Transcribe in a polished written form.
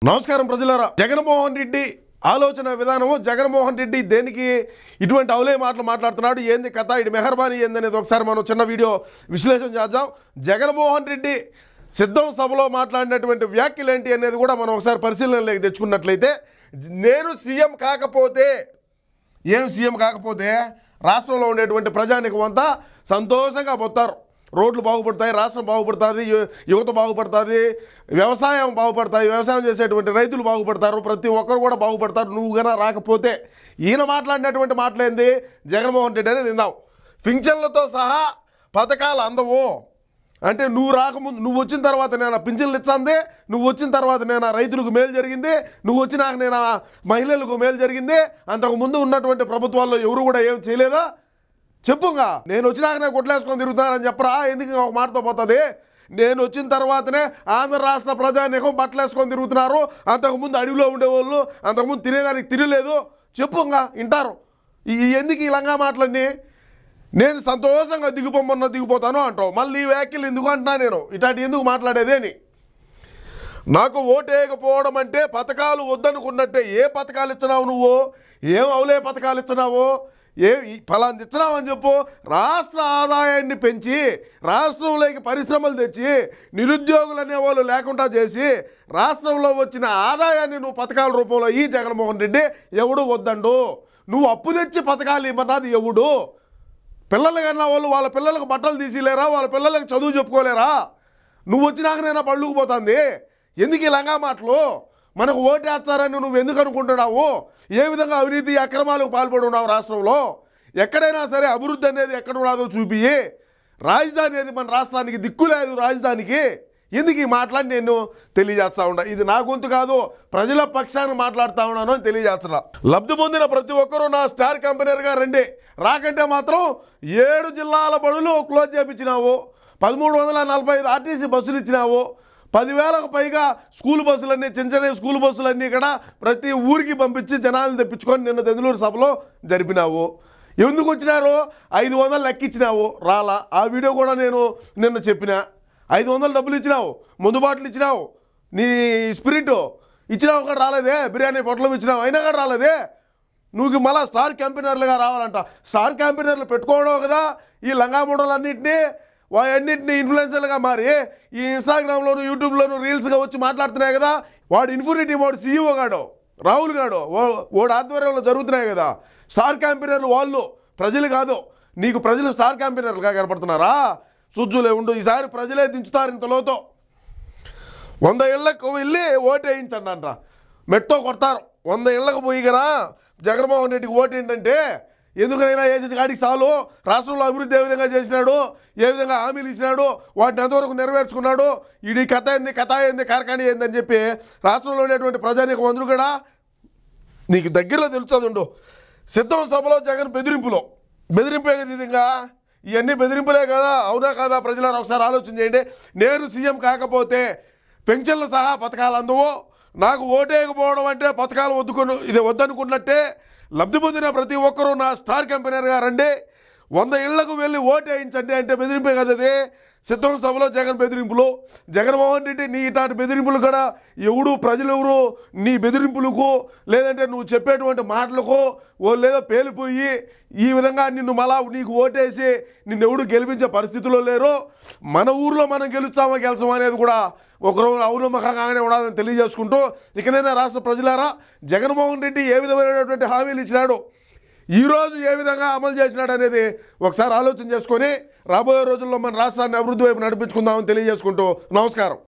నమస్కారం ప్రజలారా. జగన్మోహన్ రెడ్డి ఆలోచన విధానము, జగన్మోహన్ రెడ్డి దేనికి ఇటువంటి అవలే మాటలు మాట్లాడుతున్నాడు, ఏంది కథ, ఇది మెహర్బానీ ఏందనేది ఒకసారి మనం చిన్న వీడియో విశ్లేషణ చేద్దాం. జగన్మోహన్ రెడ్డి సిద్ధం సభలో మాట్లాడినటువంటి వ్యాఖ్యలు ఏంటి అనేది కూడా మనం ఒకసారి పరిశీలనలోకి తెచ్చుకున్నట్లయితే, నేను సీఎం కాకపోతే సీఎం కాకపోతే రాష్ట్రంలో ఉండేటువంటి ప్రజానికం అంతా సంతోషంగా పోతారు, రోడ్లు బాగుపడతాయి, రాష్ట్రం బాగుపడుతుంది, యువత బాగుపడుతుంది, వ్యవసాయం బాగుపడతాయి, వ్యవసాయం చేసేటువంటి రైతులు బాగుపడతారు, ప్రతి ఒక్కరు కూడా బాగుపడతారు నువ్వు గన రాకపోతే. ఈయన మాట్లాడినటువంటి మాటలేంది, జగన్మోహన్ రెడ్డి అనేది విందాం. పింఛన్లతో సహా పథకాలు అందవు అంటే, నువ్వు రాకముందు, నువ్వు వచ్చిన తర్వాత నేను పింఛన్లు ఇచ్చింది, నువ్వు వచ్చిన తర్వాత నేను రైతులకు మేలు జరిగింది, నువ్వు వచ్చినాక నేను మహిళలకు మేలు జరిగింది, అంతకుముందు ఉన్నటువంటి ప్రభుత్వాల్లో ఎవరు కూడా ఏం చేయలేదా చెప్పుగా. నేను వచ్చినాక నేను కొట్లేసుకొని తిరుగుతానని చెప్పరా, ఎందుకు ఒక మాటతో పోతుంది. నేను వచ్చిన తర్వాతనే ఆంధ్ర రాష్ట్ర ప్రజానీకం బట్టలేసుకొని తిరుగుతున్నారు, అంతకుముందు అడవిలో ఉండేవాళ్ళు, అంతకుముందు తినేదానికి తినలేదు చెప్పుగా వింటారు. ఎందుకు ఈ లంగా మాటలన్నీ, నేను సంతోషంగా దిగిపోతాను అంటావు, మళ్ళీ ఈ వ్యాఖ్యలు ఎందుకు అంటున్నా నేను, ఇట్లాంటి ఎందుకు మాట్లాడేదేని. నాకు ఓటేయకపోవడం అంటే పథకాలు వద్దనుకున్నట్టే. ఏ పథకాలు ఇచ్చినావు నువ్వు, ఏం అవలే పథకాలు ఇచ్చినావు, ఫలాంది ఇచ్చినావు అని చెప్పు. రాష్ట్ర ఆదాయాన్ని పెంచి, రాష్ట్రంలోకి పరిశ్రమలు తెచ్చి, నిరుద్యోగులు అనేవాళ్ళు లేకుండా చేసి, రాష్ట్రంలో వచ్చిన ఆదాయాన్ని నువ్వు పథకాల రూపంలో ఈ జగన్మోహన్ రెడ్డి ఎవడు వద్దండు. నువ్వు అప్పు తెచ్చి పథకాలు ఇవ్వన్నది ఎవడు. పిల్లలు కన్నా వాళ్ళు వాళ్ళ పిల్లలకు బట్టలు తీసిలేరా, వాళ్ళ పిల్లలకు చదువు చెప్పుకోలేరా. నువ్వు వచ్చినాక నేను పళ్ళుకు పోతుంది. ఎందుకు ఈ లంగా మాటలు, మనకు ఓటేస్తారని నువ్వు ఎందుకు అనుకుంటున్నావు. ఏ విధంగా అవినీతి అక్రమాలకు పాల్పడి ఉన్నావు రాష్ట్రంలో. ఎక్కడైనా సరే అభివృద్ధి అనేది ఎక్కడ ఉన్నదో చూపి, రాజధాని అనేది మన రాష్ట్రానికి దిక్కు లేదు, రాజధానికి ఎందుకు ఈ మాటలని నేను తెలియజేస్తా ఉన్నా. ఇది నా గొంతు కాదు, ప్రజల పక్షాన్ని మాట్లాడుతూ ఉన్నాను అని తెలియజేస్తున్నా. లబ్ధి పొందిన ప్రతి ఒక్కరూ నా స్టార్ కంపెనీగా రండి, రాకంటే మాత్రం 7 జిల్లాల బడులు క్లోజ్ చేయించినావు, 1345 ఆర్టీసీ బస్సులు ఇచ్చినావు, 10,000కు పైగా స్కూల్ బస్సులన్నీ, చిన్న చిన్న స్కూల్ బస్సులన్నీ ఇక్కడ ప్రతి ఊరికి పంపించి జనాలను తెప్పించుకొని నిన్న తెందులూరు సభలో జరిపినావు. ఎందుకు వచ్చినారు, 500 లెక్కిచ్చినావు, రాలా. ఆ వీడియో కూడా నేను నిన్న చెప్పిన. 500 డబ్బులు ఇచ్చినావు, మందు బాటలు ఇచ్చినావు, నీ స్పిరిట్ ఇచ్చినావు కూడా రాలేదే, బిర్యానీ పొట్లం ఇచ్చినావు అయినా కూడా రాలేదే. నువ్వు మళ్ళీ స్టార్ క్యాంపెయినర్లుగా రావాలంట. స్టార్ క్యాంపెయినర్లు పెట్టుకోవడం కదా ఈ లంగామూడలన్నింటినీ, వాటన్నింటినీ ఇన్ఫ్లుయెన్సర్లుగా మారి ఈ ఇన్స్టాగ్రామ్లోను యూట్యూబ్లోను రీల్స్గా వచ్చి మాట్లాడుతున్నాయి కదా. వాడు ఇన్ఫినిటీ, వాడు సీఈఓ గాడు, రాహుల్ గాడు, వాడు ఆధ్వర్యంలో జరుగుతున్నాయి కదా స్టార్ క్యాంపెయినర్లు. వాళ్ళు ప్రజలు కాదు, నీకు ప్రజలు స్టార్ క్యాంపెయినర్లుగా కనపడుతున్నారా. సుజ్జులే ఉండు, ఈసారి ప్రజలే దించుతారు ఇంతలోతో. 100 ఇళ్లకు వెళ్ళి ఓటేయించండి అంట, మెట్టో కొడతారు. 100 ఇళ్లకు పోయి కదా జగన్మోహన్ రెడ్డికి ఓటు ఏంటంటే, ఎందుకనైనా వేసిన కాడికి చాలు, రాష్ట్రంలో అభివృద్ధి ఏ విధంగా చేసినాడు, ఏ విధంగా హామీలు ఇచ్చినాడు, వాటిని ఎంతవరకు నెరవేర్చుకున్నాడు, ఇది కథ ఏంది కార్ఖానీ ఏంది అని చెప్పి రాష్ట్రంలో ఉండేటువంటి ప్రజానీకం అందరూ కూడా నీకు దగ్గరలో తెలుస్తుంది ఉండు. సిద్ధం సభలో జగన్ బెదిరింపే విధంగా ఇవన్నీ బెదిరింపులే కదా, అవునా కాదా ప్రజలను ఒకసారి ఆలోచన చేయండి. నేను సీఎం కాకపోతే పెన్షన్లు సహా పథకాలు అందవు, నాకు ఓటేయకపోవడం అంటే పథకాలు వద్దనుకున్నట్టే. లబ్ధి పొందిన ప్రతి ఒక్కరూ నా స్టార్ కంపెనీగా రండి, 100 ఇళ్లకు వెళ్ళి ఓటేయించండి అంటే బెదిరింపే కదా అది. సిద్ధం సభలో జగన్ బెదిరింపులు. జగన్మోహన్ రెడ్డి నీ ఇట్లాంటి బెదిరింపులు కూడా ప్రజలు ఎవరు నీ బెదిరింపులకు, లేదంటే నువ్వు చెప్పేటువంటి మాటలకు లేదో పేలిపోయి ఈ విధంగా నిన్ను మళ్ళా నీకు ఓటేసి నిన్ను ఎవడు గెలిపించే పరిస్థితిలో లేరు. మన ఊర్లో మనం గెలుస్తామా అనేది కూడా ఒకరోజు అవునమ్మకంగానే ఉండాలని తెలియజేసుకుంటూ, ఇకనైనా రాష్ట్ర ప్రజలారా, జగన్మోహన్ రెడ్డి ఏ విధమైనటువంటి హామీలు ఇచ్చినాడు, ఈరోజు ఏ విధంగా అమలు చేసినాడు అనేది ఒకసారి ఆలోచన చేసుకొని రాబోయే రోజుల్లో మన రాష్ట్రాన్ని అభివృద్ధి వైపు నడిపించుకుందామని తెలియజేసుకుంటూ నమస్కారం.